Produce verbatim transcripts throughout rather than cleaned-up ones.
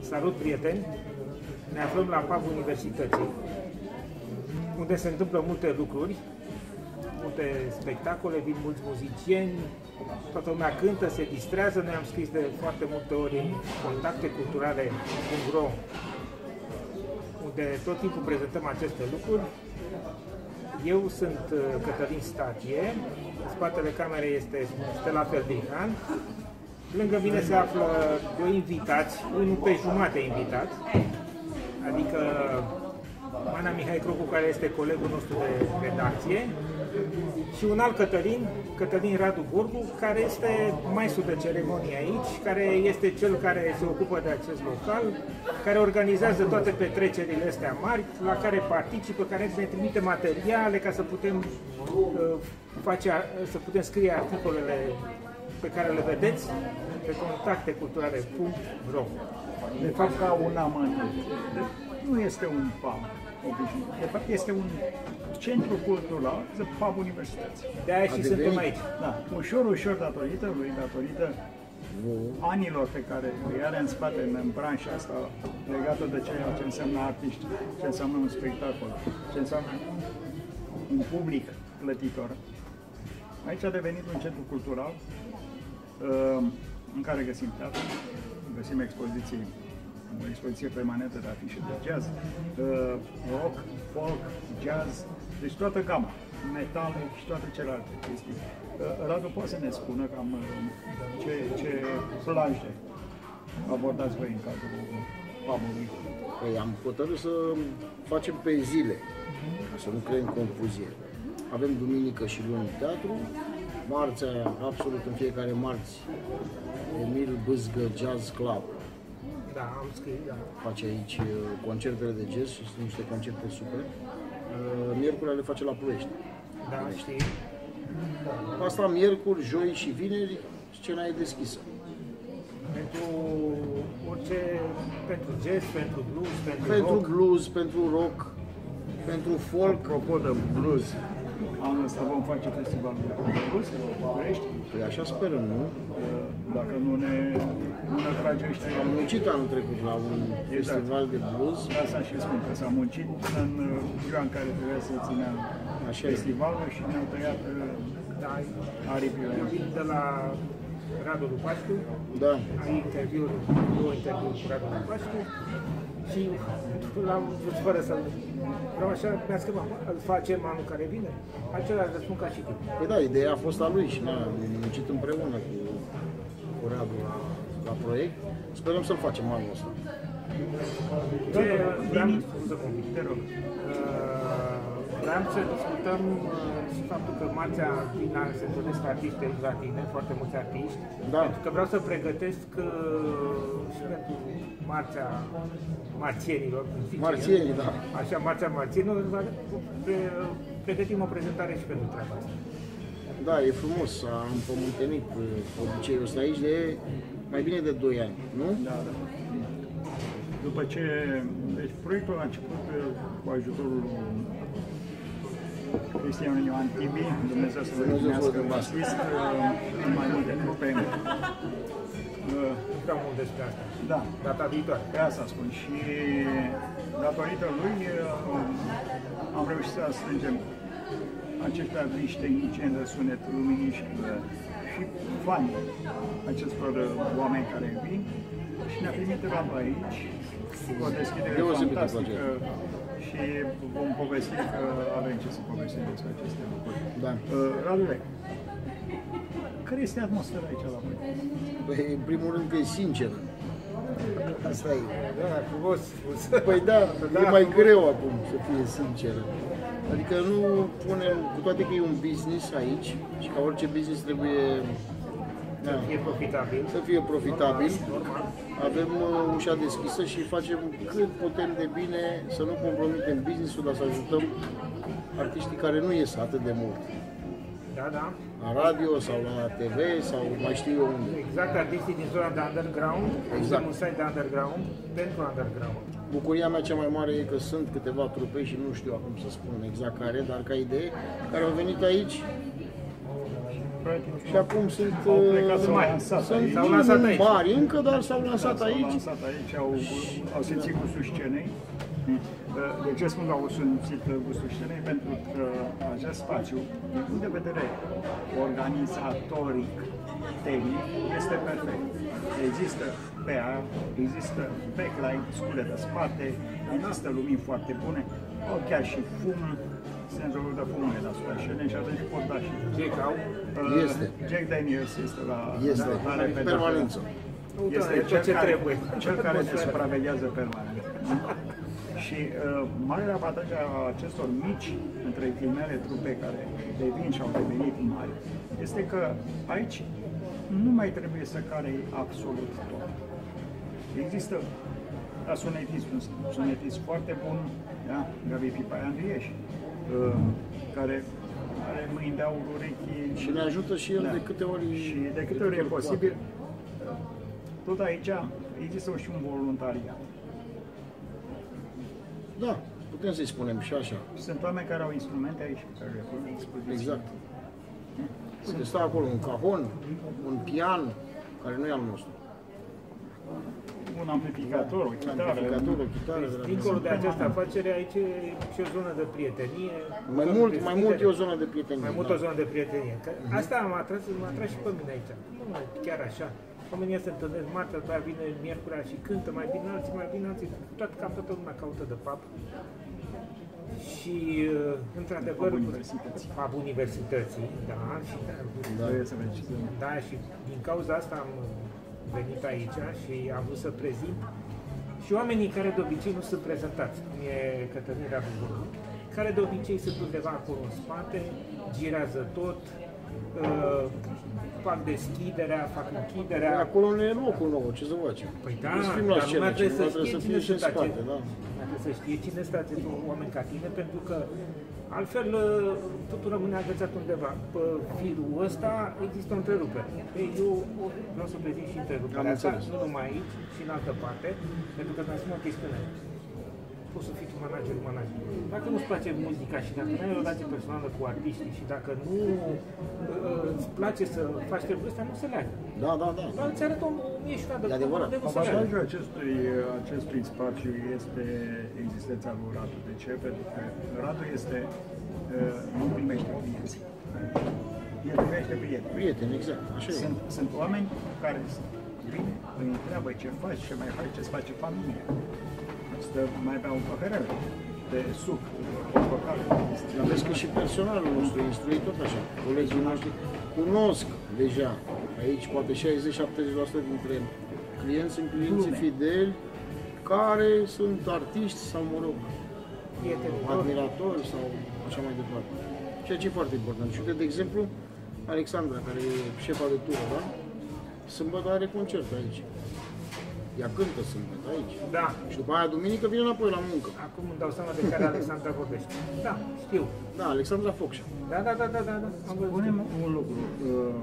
Salut, prieteni! Ne aflăm la pub Universității, unde se întâmplă multe lucruri, multe spectacole, vin mulți muzicieni, toată lumea cântă, se distrează. Noi am scris de foarte multe ori în contacte culturale punct ro, unde tot timpul prezentăm aceste lucruri. Eu sunt Cătălin Statie, în spatele camerei este Stella Feldrihan. Lângă mine se află doi invitați, unul pe jumate invitat, adică Ana Mihai Crocu, care este colegul nostru de redacție, și un alt Cătălin, Cătălin Radu Borgu, care este maestru de ceremonie aici, care este cel care se ocupă de acest local, care organizează toate petrecerile astea mari, la care participă, care ne trimite materiale ca să putem uh, face, să putem scrie articolele pe care le vedeți pe contacte culturale punct ro. De fapt, ca un amănunt. Nu este un pub obișnuit. De fapt, este un centru cultural, de pub Universității. De aia și suntem aici. Da. Ușor, ușor, datorită lui, datorită anilor pe care îi are în spate în branșa asta legată de ceea ce înseamnă artiști, ce înseamnă un spectacol, ce înseamnă un public plătitor. Aici a devenit un centru cultural în care găsim teatru, găsim expoziții, o expoziție permanentă de afișe de jazz, rock, folk, jazz, deci toată gama, metal și toate celelalte chestii. Radu, poate să ne spună cam ce, ce plaje abordați voi în cadrul pub-ului? Păi am hotărât să facem pe zile, ca să nu creăm confuzie. Avem duminică și luni teatru, marțea, absolut în fiecare marți, Emil Bâzgă Jazz Club. Da, am scris, da. Face aici concertele de jazz și sunt niște concerte super. Miercurea le face la Ploiești. Da, știi. Asta miercuri, joi și vineri, scena e deschisă. Pentru orice, pentru jazz, pentru blues, pentru, pentru rock. blues, pentru rock, pentru folk. Apropo de blues, anul ăsta vom face festivalul de blues în București. Păi așa sperăm, nu? Dacă nu ne, nu ne trage ăștia. Am muncit anul trecut la un exact. festival de blues. Asta și spun, că s-a muncit până în ziua în care trebuia să ținea așa festivalul și ne-au tăiat da, aripile. Eu vin de la Radu Lupașcu, da. Ai interviuri, două interviuri cu Radu Lupașcu și l-am vrut fără să-l vreau așa, mi-a scris, îl facem anul care vine? Același răspund ca și tu. Păi da, ideea a fost a lui și ne-am muncit împreună cu, cu Radu la, la proiect. Sperăm să-l facem anul ăsta. Ce vreau, te rog, vreau să discutăm și faptul că marțea vin se întâlnesc artiști la tine, foarte mulți artiști, da. Pentru că vreau să pregătesc și pentru marțea marțienilor, marțienii, da. Așa, marțea marțienilor, pregătim o prezentare și pentru treaba asta. Da, e frumos, am împământenit obiceiul ăsta aici de mai bine de doi ani, nu? Da, da. După ce, deci proiectul a început cu ajutorul Cristian Ioan Tibi, Dumnezeu să vă mulțumească, basist, în mai multe trupe. Nu prea mult despre asta. Da. Data viitoare. Pe asta spun. Și datorită lui am reușit să strângem acești artiști tehnicieni de sunet, luminiști și fani acestor oameni care vin și ne-a primit Radu aici cu o deschidere fantastică și vom povesti că avem ce să povestim despre aceste lucruri. Da. Radule, care este atmosfera aici la voi? Păi, în primul rând că e sinceră. Asta e. Da, frumos spus. Păi da, da, e mai frumos. Greu acum să fie sinceră. Adică nu punem, cu toate că e un business aici și ca orice business trebuie să da, fie profitabil. Să fie profitabil. Avem uh, ușa deschisă și facem cât putem de bine să nu compromitem business-ul, dar să ajutăm artiștii care nu ies atât de mult. Da, da. La radio sau la T V sau mai știu eu unde. Exact, artistii din zona de underground, exact. Un site de underground pentru underground. Bucuria mea cea mai mare e că sunt câteva trupe și nu știu acum să spun exact care, dar ca idee, care au venit aici practic, și acum sunt, au plecat, s-au uh, lansat sunt aici. S-au lansat aici. mari încă, dar s-au lansat Da, s-au aici. lansat aici, au, au simțit gustul scenei. De ce spun că au simțit gustul scenei? Pentru că acest spațiu, din punct de vedere organizatoric, tehnic, este perfect. Există pe aia, există backlight, scule de spate, există lumini foarte bune, au chiar și fum, senzorul de fumare deasupra scenei și atunci pot da și Ce cau? Uh, Este. Jack Daniels este la Este, derotare în pentru că permanență. este Uite, cel ce care, trebuie. cel care ne supraveghează permanent. Și uh, marele avantaj a acestor mici, între ghilimele, trupe care devin și au devenit mari, este că aici nu mai trebuie să carei absolut tot. Există la sunetist, un sunetist foarte bun, da? Gabi Pipaia Andrieș, uh, care are mâini de aur, urechi. Și ne ajută și el Da. de câte ori... Și de câte ori e posibil, tot aici există și un voluntariat. Da, putem să-i spunem și așa. Sunt oameni care au instrumente aici pe care le pun la dispoziție. Exact. Uite, stă acolo un cajon, un pian, care nu e al nostru. Un amplificator, o Un chitară. amplificator, o chitară. de la- Deci, dincolo de această afacere, aici e și o zonă de prietenie. Mai mult, mai mult e o zonă de prietenie. Mai mult da. o zonă de prietenie. Că asta m-a atras, m-a atras și pe mine aici. Nu mai chiar așa. Oamenii se întâlnesc marțea, după aia vine miercurea și cântă, mai bine alții, mai bine alții. Tot, cam toată lumea caută de pub. Și, uh, într-adevăr, Pub universității. pub universității, da, și da, Trebuie să vezi. da, și din cauza asta am venit aici și am vrut să prezint și oamenii care de obicei nu sunt prezentați, cum e Cătălin Rabu, care de obicei sunt undeva acolo în spate, girează tot, uh, fac deschiderea, fac închiderea. Acolo nu e locul nou, ce să facem? Păi da, Fim la dar scenă, lumea trebuie să cineva știe trebuie să cine fie și în sunt spate, acești, da. trebuie să știe cine sunt acești oameni ca tine, pentru că altfel totul rămâne agățat undeva. Pe firul ăsta există o întrerupere. Ei, eu vreau să prezint și întreruperea Am asta, înțeles. nu numai aici, și în altă parte, pentru că mi-a spus o chestiune. Poți să fii tu managerul manager. Dacă nu-ți place muzica și dacă nu ai o relație personală cu artiștii și dacă nu uh, îți place să faci treburile astea, nu se leagă. Da, da, da. Dar îți arătă o mie și una de E adevărat. de nu se leagă. Avantajul acestui, acestui spațiu este existența lui Radu. De ce? Pentru că Radu este, uh, nu primește clienți. El primește prieteni. Prieteni, exact, așa e. Sunt, sunt oameni care vin, îi întreabă ce faci, ce mai faci, ce-ți face familia. Stă mai bea un paharel de suc, portocale. Vezi că și personalul nostru e instruit tot așa. Colegii noștri cunosc deja. Aici poate șaizeci șaptezeci la sută dintre clienți sunt clienții Lume. fideli care sunt artiști sau, mă rog, Prieteni, admiratori sau așa mai departe. Ceea ce e foarte important. Și uite, de exemplu, Alexandra, care e șefa de tură, da? Sâmbătă are concert aici. Ea cântă sâmbătă aici. Da. Și după aia, duminică, vine înapoi la muncă. Acum îmi dau seama de care Alexandra vorbește. Da, știu. Da, Alexandra Focșa. Da, da, da, da, da, da. Am văzut. Spunem un lucru. uh,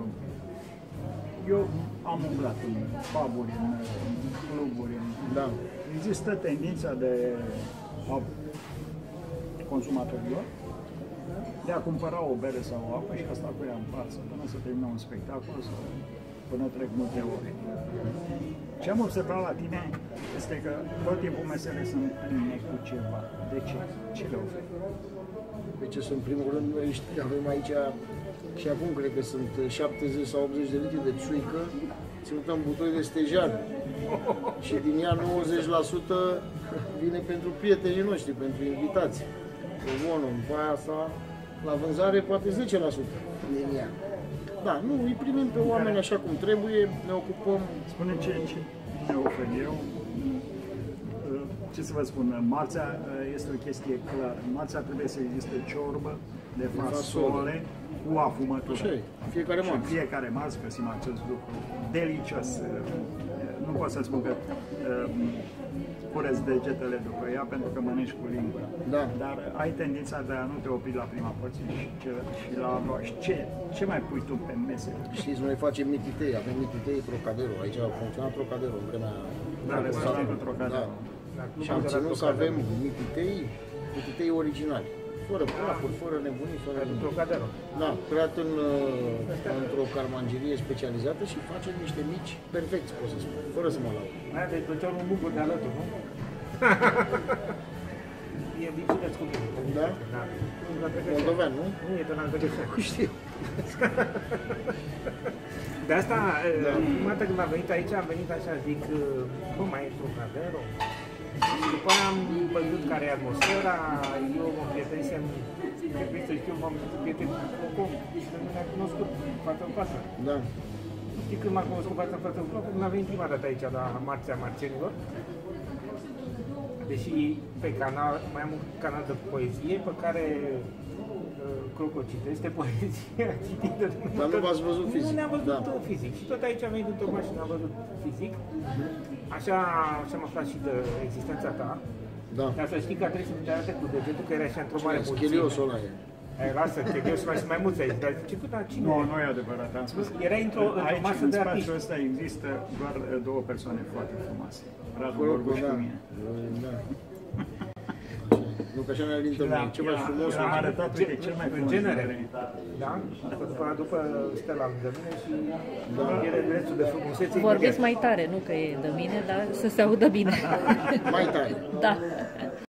Eu am umblat în pub-uri, în cluburi. în- Da. Există tendința de a consumatorilor de a cumpăra o bere sau o apă și asta cu ea în față până să termină un spectacol sau până trec multe ore. Ce am observat la tine este că tot timpul mesele sunt pline cu ceva. De ce? Ce le oferi? Deci sunt, în primul rând, noi știi, avem aici și acum cred că sunt șaptezeci sau optzeci de litri de țuică ținută în butoi de stejar. Și din ea nouăzeci la sută vine pentru prietenii noștri, pentru invitați. Bonul, după aia asta, la vânzare poate zece la sută din ea. Da, nu, îi primim pe oameni așa cum trebuie, ne ocupăm. Spune ce, ce ne ofer eu. Ce să vă spun, marțea este o chestie clară. Marțea trebuie să existe ciorbă de fasole cu afumătură. Așa e, fiecare Și marți. fiecare marți găsim acest lucru delicios. Nu pot să spun că cureți degetele după ea pentru că mănânci cu lingura. Da. Dar ai tendința de a nu te opri la prima porție și, ce, și la a doua. Și ce, ce mai pui tu pe mese? Știți, noi facem mititei, avem mititei Trocadero, aici a funcționat Trocadero în vremea... Da, restaurantul Trocadero. Da. Și am ținut să avem mititei, mititei originali. Fără prafuri, fără nebunii, fără nimic. Într-o caderă. Da, creat în, uh, într-o carmangerie specializată și face niște mici perfecți, pot să spun, fără să mă laud. Aia de plăceau un bucur de alături, nu? E biciuleț cu mine. Da? Da. Moldovean, nu? Nu e de la Întăgășeni. Știu. De asta, Da. prima dată când am venit aici, am venit așa, zic, bă, mai e într-un cadero. Și după aia am văzut care e atmosfera, eu mă prietenisem, trebuie să știu, m-am prietenit cu om și nu ne-a cunoscut față în față. Da. Știi când m-am cunoscut față în față în față? Când am venit prima dată aici la Marțea Marțenilor. Deși pe canal, mai am un canal de poezie pe care uh, Croco citește poezie citită. Dar nu v-ați văzut fizic. Nu ne-am văzut Da. fizic. Și tot aici am venit într-o mașină, am văzut fizic. Așa, așa am aflat și de existența ta. Da. Dar să știi că trebuie să te arate cu degetul, că era așa într-o mare mulțime. Scheliosul ăla e. Ai, lasă, Chelios, mai sunt mai mulți aici. Dar zice, bă, dar cine? Nu, nu e adevărat, am spus. Erai într-o, într-o Aici, masă în de spațiul artiști. ăsta, există doar uh, două persoane foarte frumoase. Radu Croco, Gorgu și da. cu mine. Da. Nu, că așa ne alintă noi. Ce mai frumos. Am arătat, uite, cel mai În frumos genere. din realitate. Da? După, după Stella lângă mine și Da. e regresul de frumusețe. Vorbiți mai tare, nu că e de mine, dar să se audă bine. Mai tare. Da.